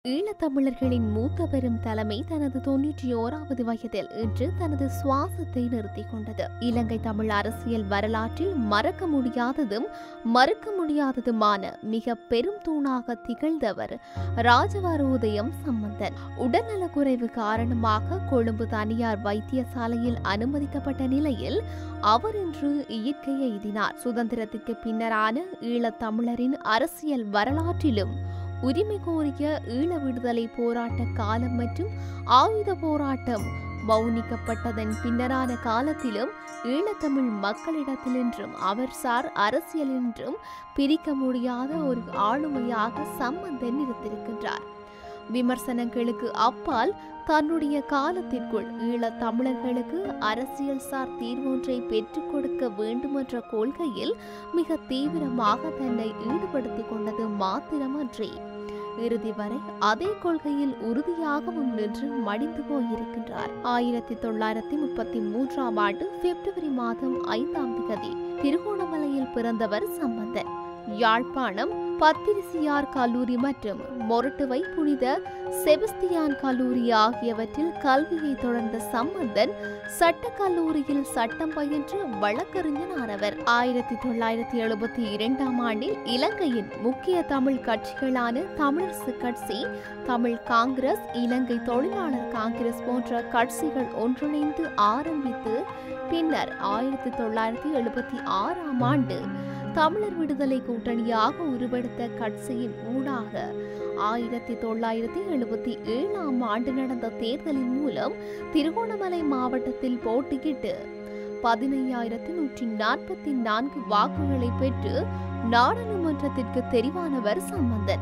ஈழத்தமிழர்களின் மூத்த பெரும் தலைமை தனது 91வது வயதில் இன்று தனது சுவாசத்தை நிறுத்திக் கொண்டது. இலங்கை தமிழ் அரசியல் வரலாற்றில் மறக்க முடியாததுமான மிக பெரும் தூணாக திகழ்ந்தவர் ராஜவரோதயம் சம்பந்தன். உடல்நலக்குறைவு காரணமாக கொழும்பு தனியார் வைத்தியசாலையில் அனுமதிக்கப்பட்ட நிலையில் அவர் இன்று இயற்கை எய்தினார். சுதந்திரத்திற்கு பின்னரான ஈழத்தமிழரின் அரசியல் வரலாற்றிலும் உரிமை கோரிய ஈழ விடுதலை போராட்ட காலம் மற்றும் ஆயுத போராட்டம் மௌனிக்கப்பட்டதன் பின்னரான காலத்திலும் ஈழத்தமிழ் மக்களிடத்திலென்றும் அவர் சார் அரசியல் என்றும் பிரிக்க முடியாத ஒரு ஆளுமையாக சம்பந்தன் இருந்திருக்கின்றார். விமர்சனங்களுக்கு அப்பால் தன்னுடைய காலத்திற்குள் ஈழத் தமிழர்களுக்கு அரசியல் சார் தீர்வொன்றை பெற்றுக் கொடுக்க வேண்டுமென்ற கொள்கையில் மிக தீவிரமாக தன்னை ஈடுபடுத்திக் கொண்டது மாத்திரமன்றி இறுதி வரை அதே கொள்கையில் உறுதியாகவும் நின்று மடிந்து போயிருக்கின்றார். 1933ஆம் ஆண்டு பிப்ரவரி மாதம் 5ஆம் தேதி திருகோணமலையில் பிறந்தவர் சம்பந்தன். யாழ்ப்பாணம் பத்திரிசியார் கல்லூரி மற்றும் மொரட்டுவை புனித செபஸ்தியான் கல்லூரி ஆகியவற்றில் கல்வியை தொடர்ந்த சம்பந்தன் சட்டக் கல்லூரியில் சட்டம் பயின்று வழக்கறிஞரானவர். 1972ஆம் ஆண்டில் இலங்கையின் முக்கிய தமிழ் கட்சிகளான தமிழரசு கட்சி, தமிழ் காங்கிரஸ், இலங்கை தொழிலாளர் காங்கிரஸ் போன்ற கட்சிகள் ஒன்றிணைந்து ஆரம்பித்து பின்னர் 1976ஆம் ஆண்டு தமிழர் விடுதலை கூட்டணியாக உருவெடுத்த கட்சியின் ஊடாக 1977ஆம் ஆண்டு நடந்த தேர்தலின் மூலம் திருகோணமலை மாவட்டத்தில் போட்டியிட்டு 15,144 வாக்குகளை பெற்று நாடாளுமன்றத்திற்கு தெரிவானவர் சம்பந்தன்.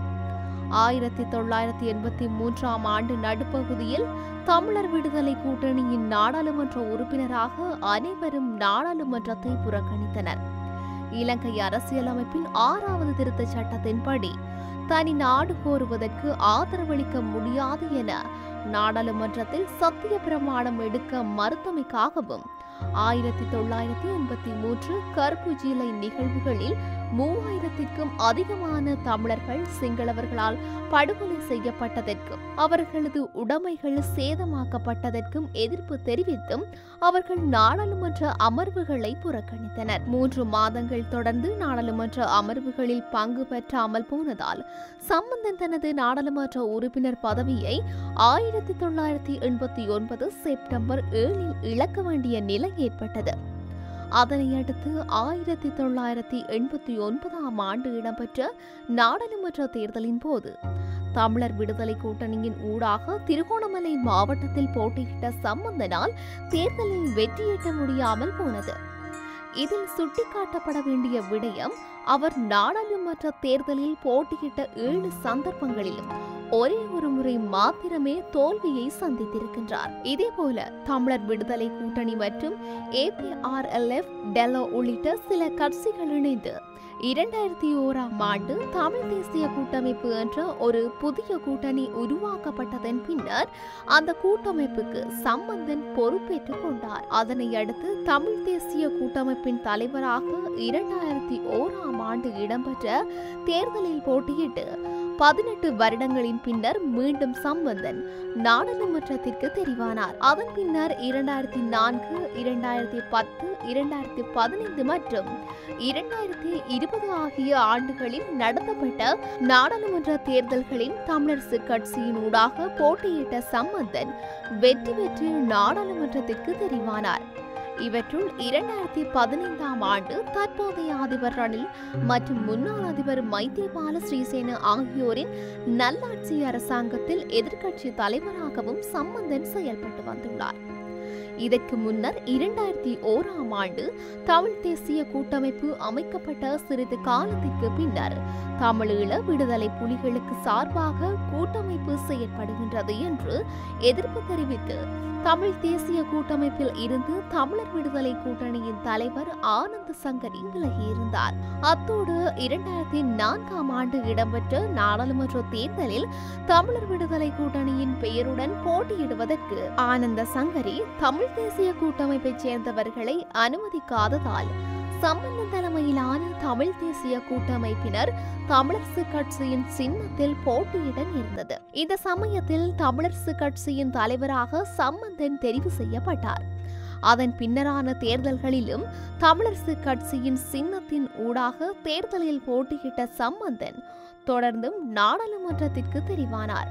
1983ஆம் ஆண்டு நடுப்பகுதியில் தமிழர் விடுதலை கூட்டணியின் நாடாளுமன்ற உறுப்பினராக அனைவரும் நாடாளுமன்றத்தை புறக்கணித்தனர். இலங்கை அரசியலமைப்பின் 6வது திருத்தச் சட்டத்தின்படி தனி நாடு கோருவதற்கு ஆதரவளிக்க முடியாது என நாடாளுமன்றத்தில் சத்திய பிரமாணம் எடுக்க மறுத்தமைக்காகவும் 1983 கருப்பு ஜூலை நிகழ்வுகளில் 3000க்கும் அதிகமான தமிழர்கள் சிங்களவர்களால் படுகொலை செய்யப்பட்டதற்கும் அவர்களது உடைமைகள் சேதமாக்கப்பட்டதற்கும் எதிர்ப்பு தெரிவித்தும் அவர்கள் நாடாளுமன்ற அமர்வுகளை புறக்கணித்தனர். 3 மாதங்கள் தொடர்ந்து நாடாளுமன்ற அமர்வுகளில் பங்கு பெற்றாமல் போனதால் சம்பந்தன் தனது நாடாளுமன்ற உறுப்பினர் பதவியை 1989 செப்டம்பர் 7இல் இழக்க வேண்டிய நிலை ஏற்பட்டது. அதனையடுத்து 1989ஆம் ஆண்டு இடம்பெற்ற நாடாளுமன்ற தேர்தலின் போது தமிழர் விடுதலை கூட்டணியின் ஊடாக திருகோணமலை மாவட்டத்தில் போட்டியிட்ட சம்பந்தனால் தேர்தலில் வெற்றியீட்ட முடியாமல் போனது. இதில் சுட்டிக்காட்டப்பட வேண்டிய விடயம், அவர் நாடாளுமன்ற தேர்தலில் போட்டியிட்ட 7 சந்தர்ப்பங்களிலும் ஒரே ஒரு முறை மாத்திரமே தோல்வியை சந்தித்திருக்கின்றார். இதேபோல தமிழர் விடுதலை கூட்டணி மற்றும் APRLF, டெலோ உள்ளிட்ட சில கட்சிகள் இணைந்து 2001ஆம் ஆண்டு தமிழ் தேசிய கூட்டமைப்பு என்ற ஒரு புதிய கூட்டணி உருவாக்கப்பட்டதன் பின்னர் அந்த கூட்டமைப்புக்கு சம்பந்தன் பொறுப்பேற்றுக் கொண்டார். அதனை அடுத்து தமிழ் தேசிய கூட்டமைப்பின் தலைவராக 2001ஆம் ஆண்டு இடம்பெற்ற தேர்தலில் போட்டியிட்டு 18 வருடங்களின் பின்னர் மீண்டும் சம்பந்தன் நாடாளுமன்றத்திற்கு தெரிவானார். அதன் பின்னர் 2004, 2010, 2015 மற்றும் 2020 ஆகிய ஆண்டுகளில் நடத்தப்பட்ட நாடாளுமன்ற தேர்தல்களில் தமிழரசு கட்சியின் ஊடாக போட்டியிட்ட சம்பந்தன் வெற்றி பெற்று நாடாளுமன்றத்திற்கு தெரிவானார். இவற்றுள் 2015ஆம் ஆண்டு தற்போதைய அதிபர் ரணில் மற்றும் முன்னாள் அதிபர் மைத்ரிபால சிறிசேன ஆகியோரின் நல்லாட்சி அரசாங்கத்தில் எதிர்க்கட்சி தலைவராகவும் சம்பந்தன் செயல்பட்டு வந்துள்ளார். இதற்கு முன்னர் 2001ஆம் ஆண்டு தமிழ் தேசிய கூட்டமைப்பு அமைக்கப்பட்ட சிறிது காலத்திற்கு பின்னர் தமிழீழ விடுதலை புலிகளுக்கு சார்பாக கூட்டமைப்பு செயற்படுகின்றது என்று எதிர்ப்பு தெரிவித்து தமிழ் தேசிய கூட்டமைப்பில் இருந்து தமிழர் விடுதலை கூட்டணியின் தலைவர் ஆனந்த சங்கரி விலகியிருந்தார். அத்தோடு 2004ஆம் ஆண்டு இடம்பெற்ற நாடாளுமன்ற தேர்தலில் தமிழர் விடுதலை கூட்டணியின் பெயருடன் போட்டியிடுவதற்கு ஆனந்த சங்கரி தமிழ் தேசிய கூட்டமைப்பைச் சேர்ந்தவர்களை அனுமதிக்காததால் சம்பந்தன் தலைமையிலான தமிழ் தேசிய கூட்டமைப்பினர் தமிழரசு கட்சியின் சின்னத்தில் போட்டியிட நேர்ந்தது. இந்த சமயத்தில் தமிழரசு கட்சியின் தலைவராக சம்பந்தன் தெரிவு செய்யப்பட்டார். அதன் பின்னரான தேர்தல்களிலும் தமிழரசு கட்சியின் சின்னத்தின் ஊடாக தேர்தலில் போட்டியிட்ட சம்பந்தன் தொடர்ந்தும் நாடாளுமன்றத்திற்கு தெரிவானார்.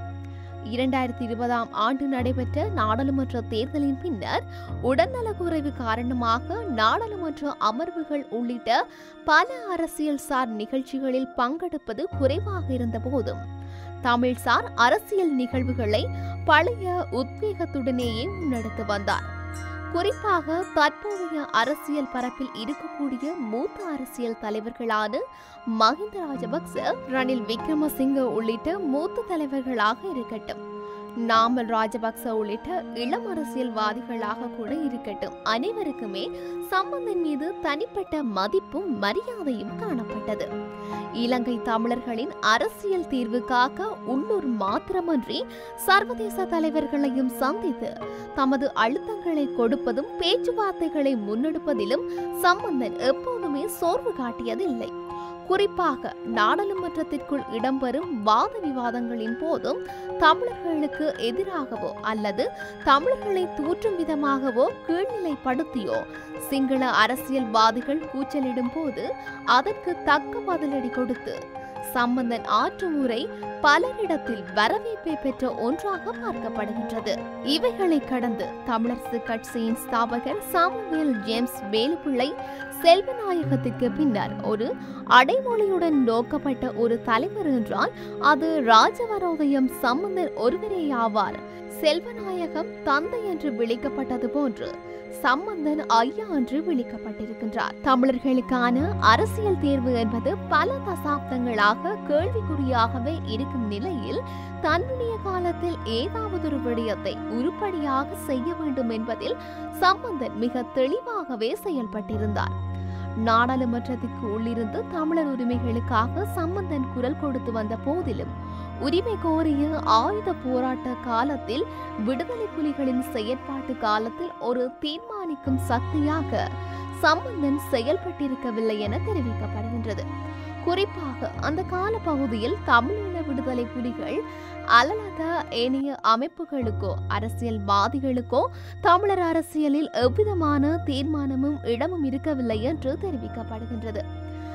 2020 ஆண்டு நடைபெற்ற நாடாளுமன்ற தேர்தலின் பின்னர் உடல்நலக்குறைவு காரணமாக நாடாளுமன்ற அமர்வுகள் உள்ளிட்ட பல அரசியல்சார் நிகழ்ச்சிகளில் பங்கெடுப்பது குறைவாக இருந்த போதும் தமிழ்சார் அரசியல் நிகழ்வுகளை பழைய உத்வேகத்துடனேயே முன்னெடுத்து வந்தார். குறிப்பாக தற்போதைய அரசியல் பரப்பில் இருக்கக்கூடிய மூத்த அரசியல் தலைவர்களான மஹிந்த ராஜபக்ச, ரணில் விக்ரமசிங்க உள்ளிட்ட மூத்த தலைவர்களாக இருக்கட்டும், நாமல் ராஜபக்ச உள்ளிட்ட இளம் அரசியல்வாதிகளாக கூட இருக்கட்டும், அனைவருக்குமே சம்பந்தன் மீது தனிப்பட்ட மதிப்பும் மரியாதையும் காணப்பட்டது. இலங்கை தமிழர்களின் அரசியல் தீர்வுக்காக உள்ளூர் மாத்திரமன்றி சர்வதேச தலைவர்களையும் சந்தித்து தமது அழுத்தங்களை கொடுப்பதும் பேச்சுவார்த்தைகளை முன்னெடுப்பதிலும் சம்பந்தன் எப்போதுமே சோர்வு காட்டியதில்லை. குறிப்பாக நாடாளுமன்றத்திற்குள் இடம்பெறும் வாத விவாதங்களின் போதும் தமிழர்களுக்கு எதிராகவோ அல்லது தமிழர்களை தூற்றும் விதமாகவோ கீழ்நிலைப்படுத்தியோ சிங்கள அரசியல்வாதிகள் கூச்சலிடும் போது அதற்கு தக்க பதிலடி கொடுத்து சம்பந்தன் ஆற்றும் உரை பலரிடத்தில் வரவேற்பை பெற்ற ஒன்றாக பார்க்கப்படுகின்றது. இவைகளை கடந்து தமிழரசு கட்சியின் ஸ்தாபகர் சாமுவேல் ஜேம்ஸ் வேலுப்பிள்ளை செல்வநாயகத்திற்கு பின்னர் ஒரு அடைமொழியுடன் நோக்கப்பட்ட ஒரு தலைவர் என்றால் அது ராஜவரோதயம் சம்பந்தன் ஒருவரேயாவார். செல்வநாயகம் தந்தை என்று விളിக்கப்பட்டது போன்று சம்பந்தன் ஐயா என்று விളിக்கப்பட்டிருக்கின்றார். தமிழர்களுக்கான அரசியல் தேர்வு என்பது பல தசாப்தங்களாக கேள்விக்குறியாகவே இருக்கும் நிலையில் தன்னுடைய காலத்தில் ஏதாவது ஒரு விடயத்தை உருப்படியாக செய்ய வேண்டும் என்பதில் சம்பந்தன் மிக தெளிவாகவே செயல்பட்டிருந்தார். நாடாளுமன்றத்திற்கு உள்ளிருந்து தமிழர் உரிமைகளுக்காக சம்பந்தன் குரல் கொடுத்து வந்த போதிலும் உரிமை கோரிய ஆயுத போராட்ட காலத்தில் விடுதலை புலிகளின் செயற்பாட்டு காலத்தில் ஒரு தீர்மானிக்கும் சக்தியாக சம்பந்தன் செயல்பட்டிருக்கவில்லை என தெரிவிக்கப்படுகின்றது. குறிப்பாக அந்த கால பகுதியில் தமிழீழ விடுதலை புலிகள் அலலத ஏனைய அமைப்புகளுக்கோ அரசியல்வாதிகளுக்கோ தமிழர் அரசியலில் எவ்விதமான தீர்மானமும் இடமும் இருக்கவில்லை என்று தெரிவிக்கப்படுகின்றது.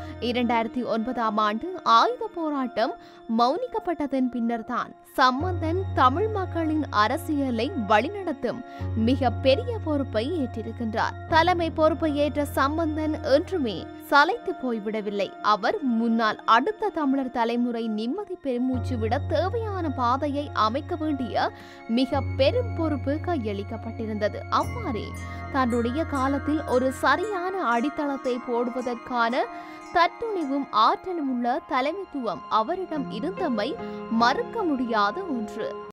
2009 ஆண்டு ஆயுத போராட்டம் மௌனிக்கப்பட்டதன் பின்னர் தான் சம்பந்தன் தமிழ் மக்களின் அரசியலை வழிநடத்தும் மிக பெரிய பொறுப்பை ஏற்றிருக்கின்றார். தலைமை பொறுப்பை ஏற்ற சம்பந்தன் என்றுமே சளைத்து போய்விடவில்லை. அவர் முன்னால் அடுத்த தமிழர் தலைமுறை நிம்மதி பெருமூச்சு விட தேவையான பாதையை அமைக்க வேண்டிய மிக பெரும் பொறுப்பு கையளிக்கப்பட்டிருந்தது. அவ்வாறே தன்னுடைய காலத்தில் ஒரு சரியான அடித்தளத்தை போடுவதற்கான தத்துணிவும் ஆற்றலும் உள்ள தலைமைத்துவம் அவரிடம் இருந்தமை மறுக்க முடியாத ஒன்று.